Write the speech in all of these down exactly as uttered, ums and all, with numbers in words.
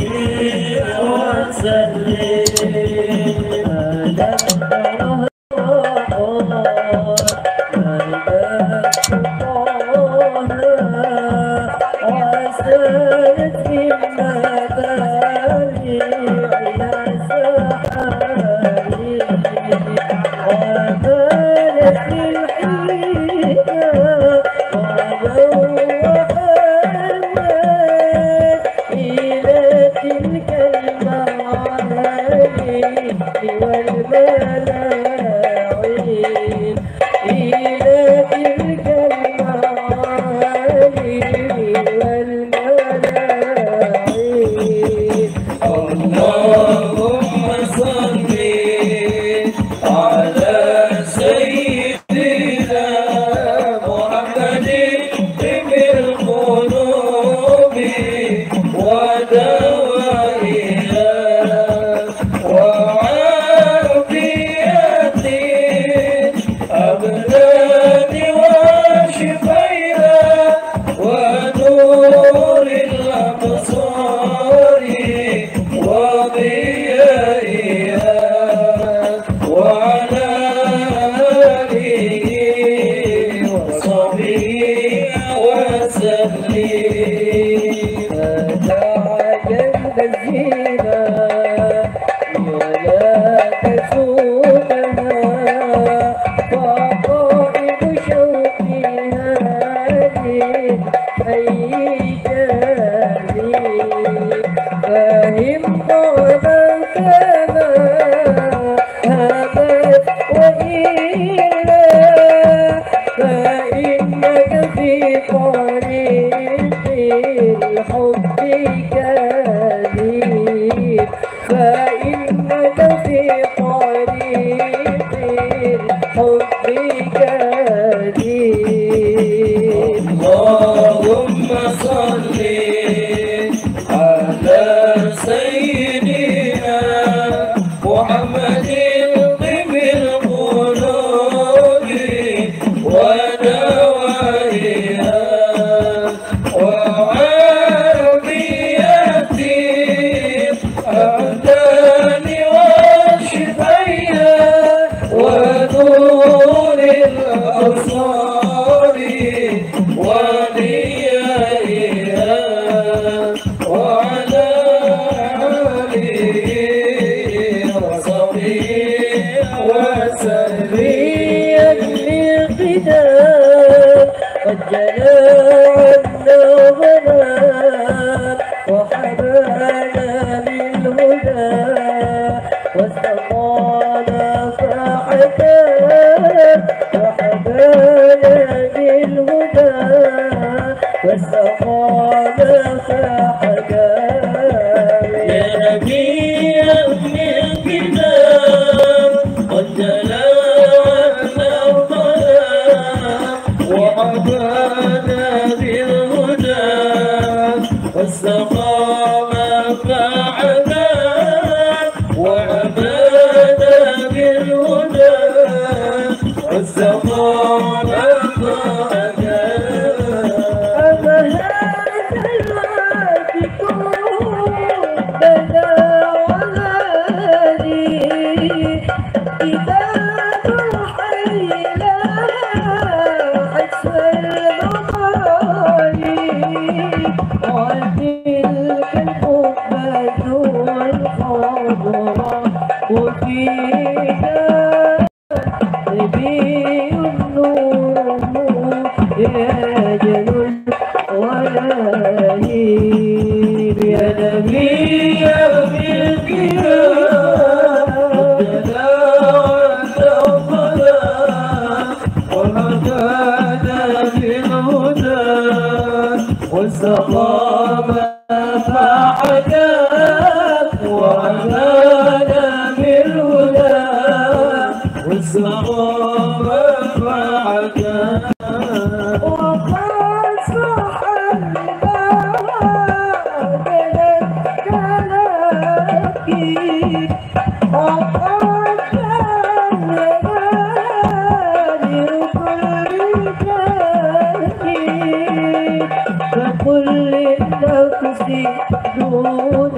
فكل النفس دون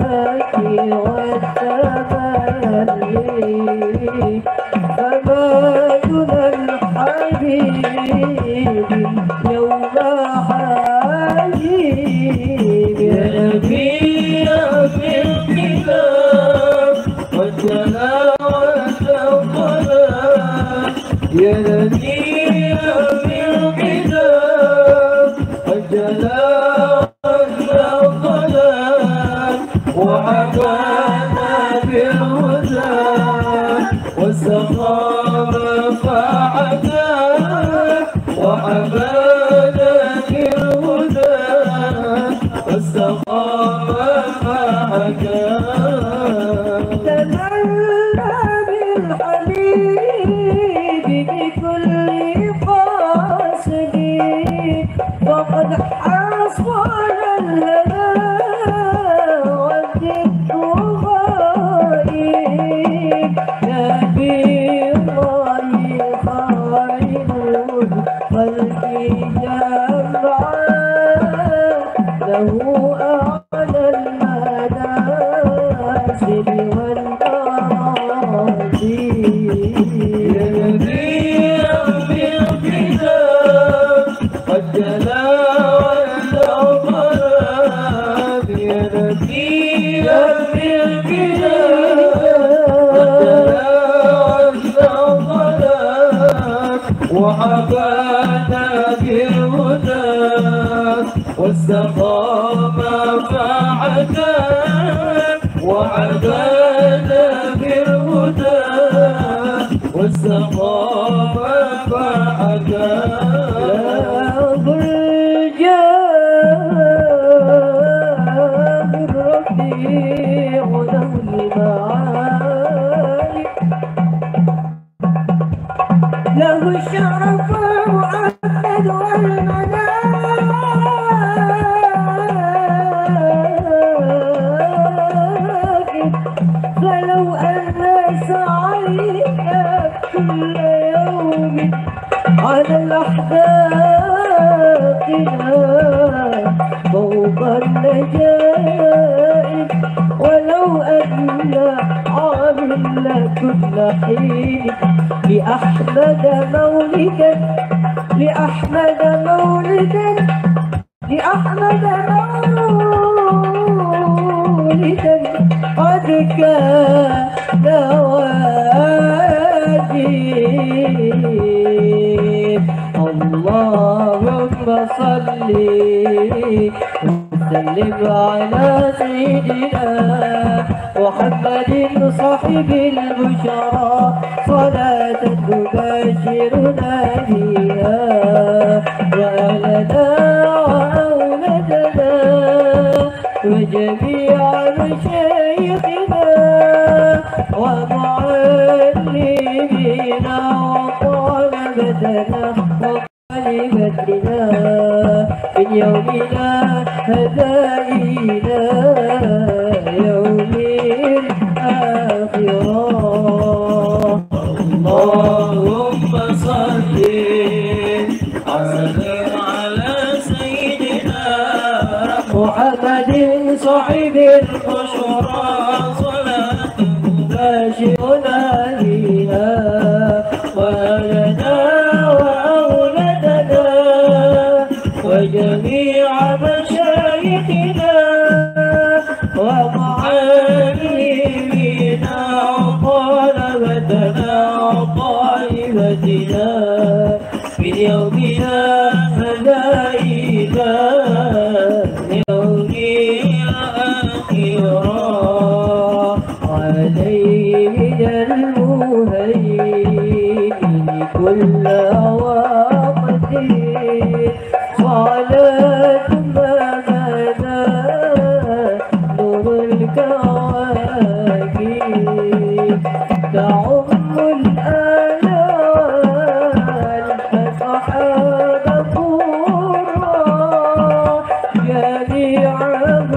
والتملي فما دون الحبيب يوم حبيب يا نبي في الكتاب والتلاوة والصلاة يا نبي في الكتاب والتلاوة والصلاة وحفانا بالهدى والسخاء فعداه وحفانا بالهدى والسخاء فعداه تمنى بالحبيب بكل قاصد وقد حصل الهدى والذكر غائب نبي الله خير الخلق جمعا له أعلى المنازل والمراضي يا نبي بالكتاب قد جلا والأطلاب يا نبي وحبانا بالهدى والسقام فعداه وحبانا بالهدى والسقام فعداه برجاه الرفيع له المعالي له الشرف المؤكد والمناكب فلو أن سعينا كل يوم على الأحداقنا فوق النجائب ولو أن عاملنا كل حين لأحمد مولدا لأحمد مولدا لأحمد مولدا قد كان واجب اللهم صل وسلم على سيدنا محمد صاحب البشرى صلاة تباشرنا بها وأهلنا وأولادنا وجميع مشايخنا ومعلمينا وطلبتنا وطالبتنا من يومنا هذا إلى يوم الآخرة اللهم صل وسلم على سيدنا محمد صاحب البشرى صلاة تباشرنا بها وأهلنا وأولادنا وجميع مشايخنا ومعلمينا وطلبتنا وطالبتنا من يومنا هذا إلى يوم الآخرة عليه من المهيمن كل وقت صلاة ما بدا نور الكواكب تعم الآلام فصحاب قرى جميعهم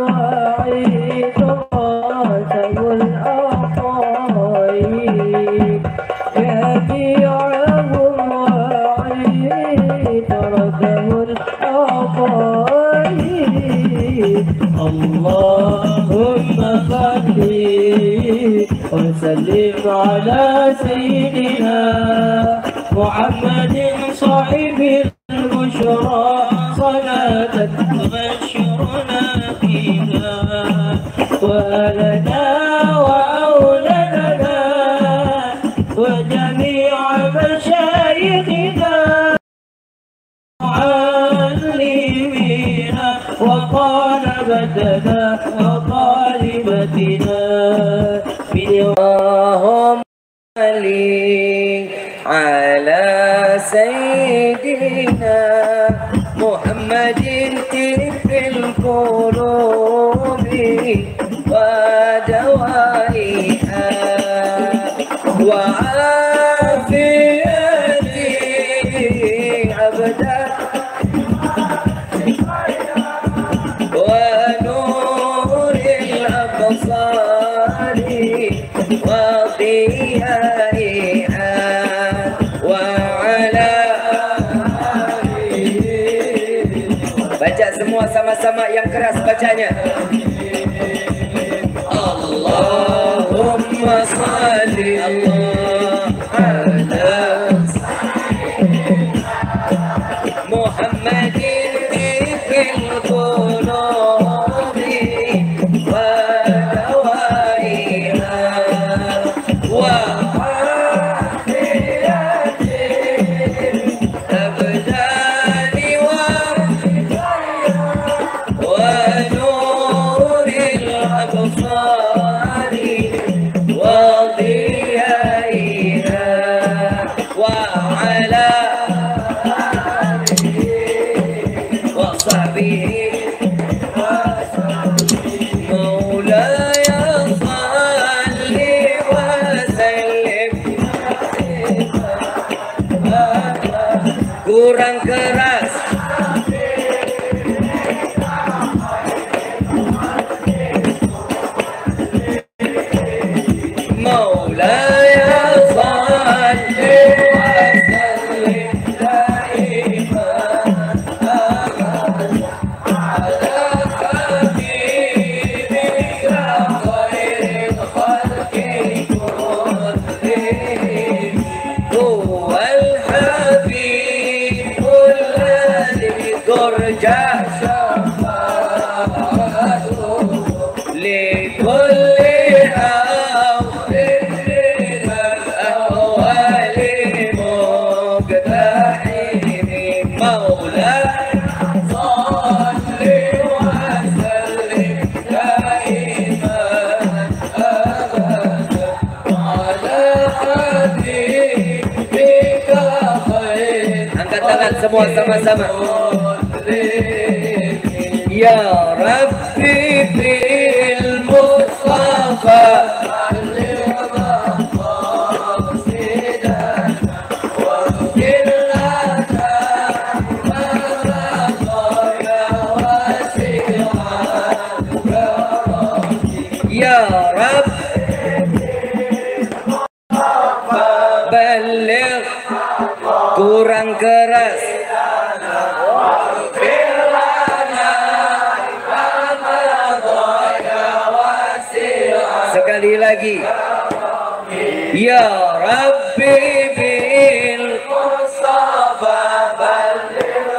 وعيدات والأطايب جميعهم وعيدات والأطايب اللهم وسلم على سيدنا محمد صاحب البشرى صلاة تبشرنا فيها ولنا وأولادنا وجميع مشايخنا معلمينا وطالبتنا وطالبتنا اللهم صل على سيدنا محمد طب القلوب ودوائها وعافية أبدا ونور الأبصار وضيائها وعلى baca semua sama-sama yang keras bacanya. Allahumma salli ala Muhammadin fil qulubi wa dawaiha wa kurang keras. Maulaya salli wa sallim daiman ala habibika khairil khalqi kullihim huwal habib ترجى شفاعته لكل أمر من الأهوال مقتحم مولاي صل وسلم دائما أبدا على حبيبك خير. Angkat tangan semua sama-sama. Ya Rabbi bil Mustafa Ya Rabbi balik kurang keras. Sekali lagi. Ya Rabbi bil Mustafa balligh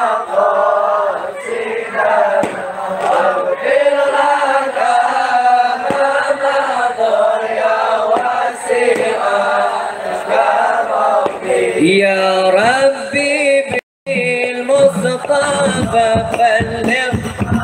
maqasidana waghfir lana ma madha ya wasi'an ya Rabbi bil Mustafa balligh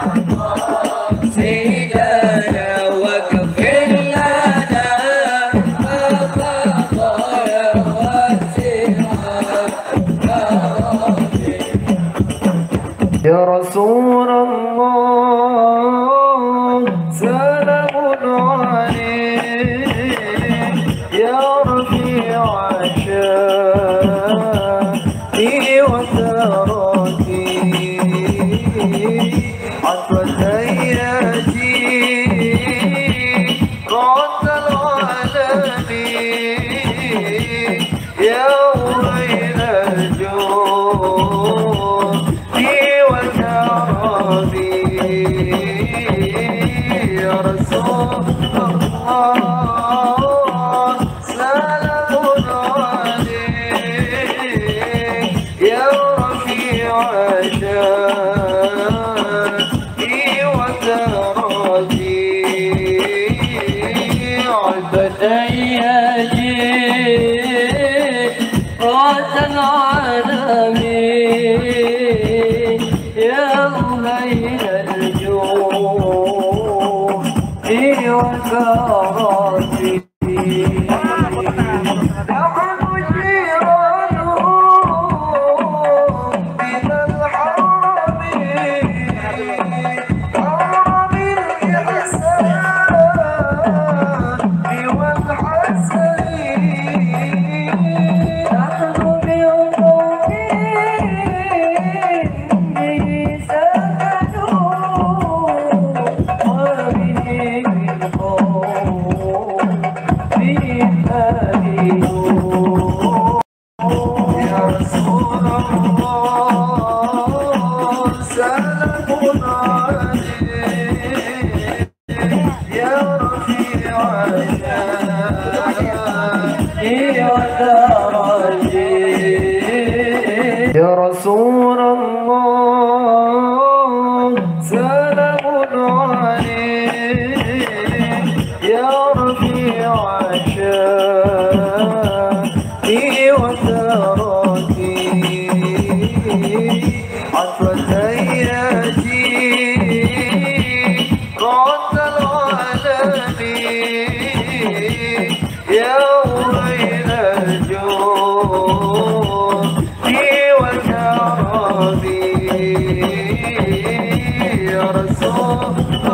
يا رسول الله سلام عليك يا رفيع شاني وثرتي عطفة ياتي رد العالمين يا ويل الجود يا رسول الله يا رسول الله سلام عليك يا رفيع شاني وثرتي عطفة ياتي رد العالمين يا ويل الجود يا رسول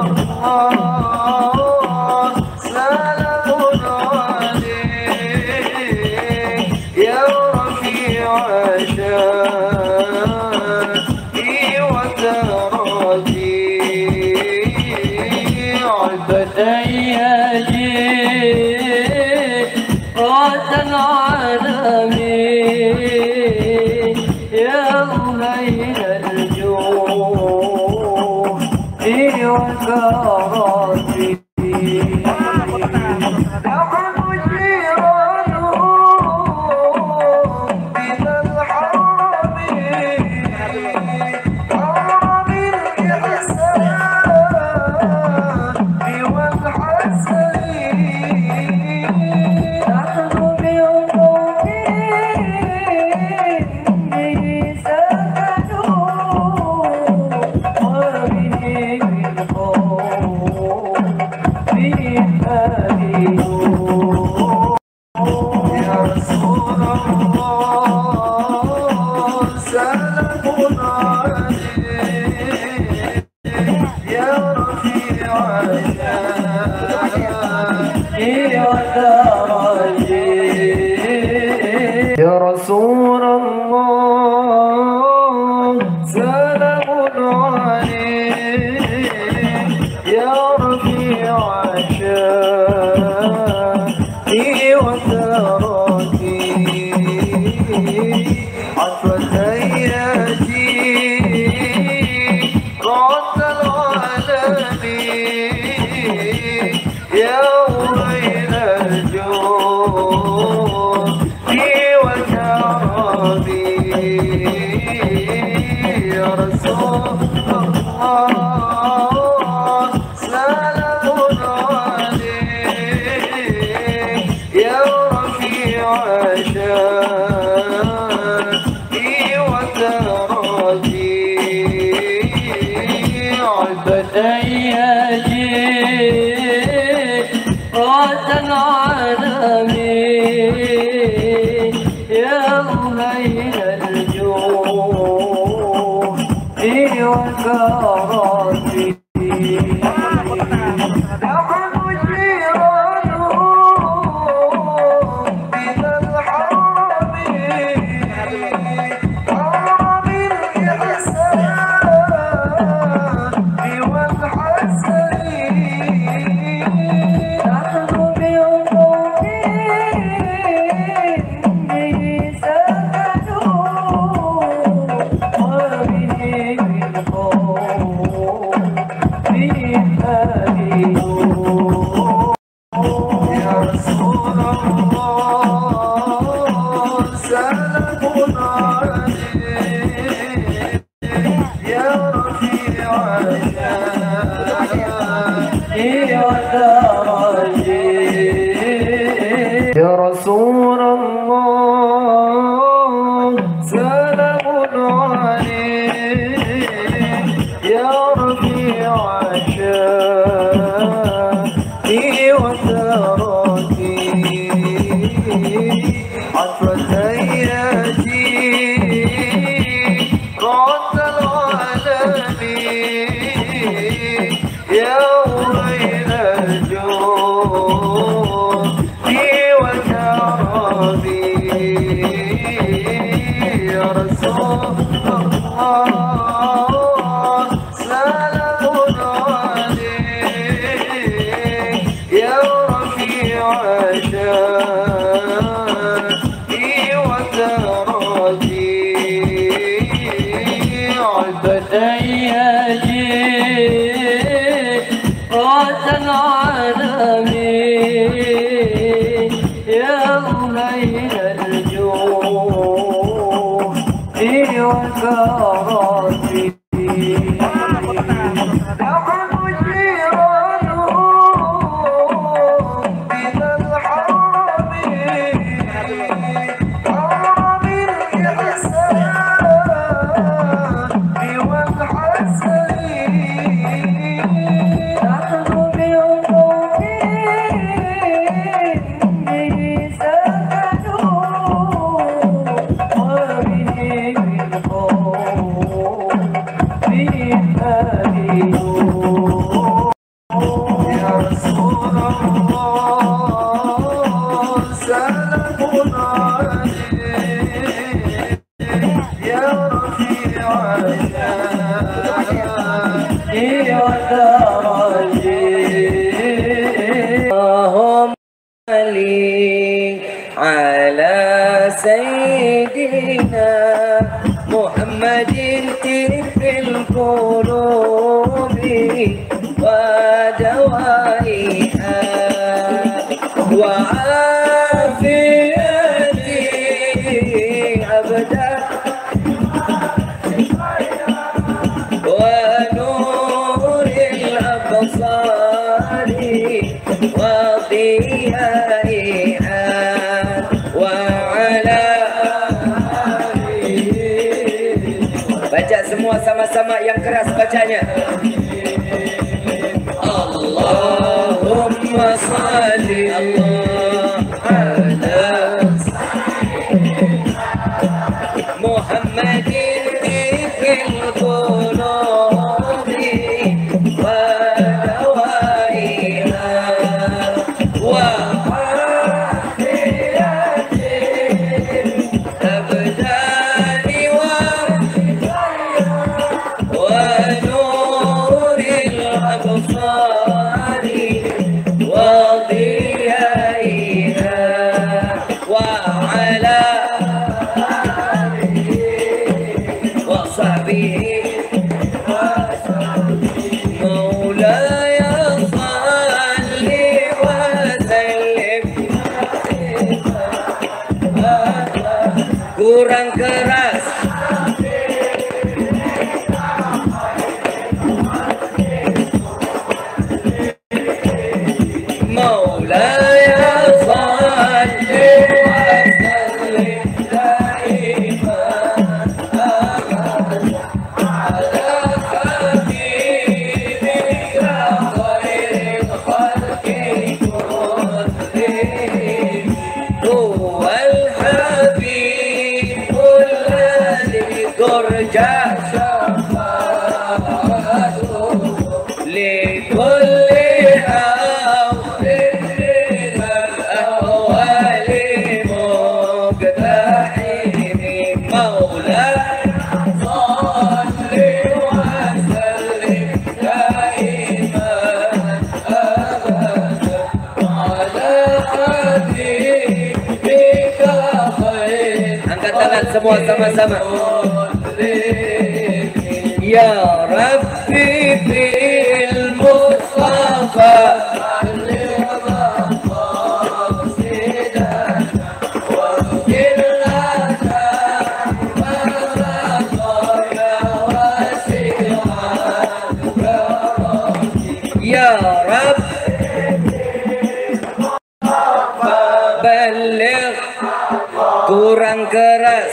الله سلام عليك يا رفيع شاني وثرتي عدت أيادي رد العالمين يا مهين الجود وثرتي نحن جيرانه من الحرم حرم الإحسان والحسن نحن يا رسول الله سلام عليك يا رفيع شاني وثرتي عطفة ياتي رد العالمين يا ويل الجود يا رسول الله سلام عليك يا رفيع شاني وثرتي عدت أيادي رد العالمين يا مهين الجود وثرتي نحن جيرانه من الحرم حرم الإحسان والحسن نحن بيوم عشائي وتراجي فتياجي راس العالمين يا أهيل الجود وكراتي اللهم صل على سيدنا محمد طب القلوب ودوائها وعافية أبدا ونور الأبصار وضيائها وعلى baca semua sama-sama yang keras bacanya. Allahumma salli ala Muhammadin fil qulubi wa dawaiha wa kurang keras. Maulaya salli wa sallim daiman ala habibika khairil khalqi kullihim huwal habib ترجى شفاعته لكل أمر من الأهوال مقتحم مولاي صل وسلم دائما أبدا على حبيبك خير. Angkat tangan semua sama-sama. Ya Rabbi bil Mustafa Ya Rabb balik kurang keras.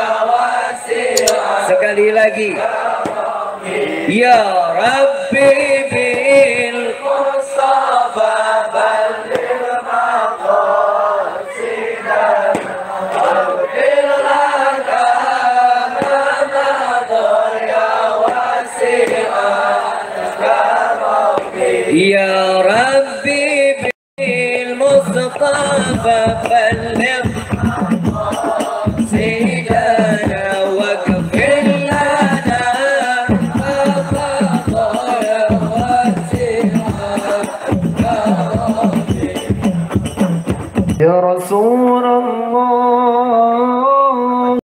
Sekali lagi. Ya Rabbi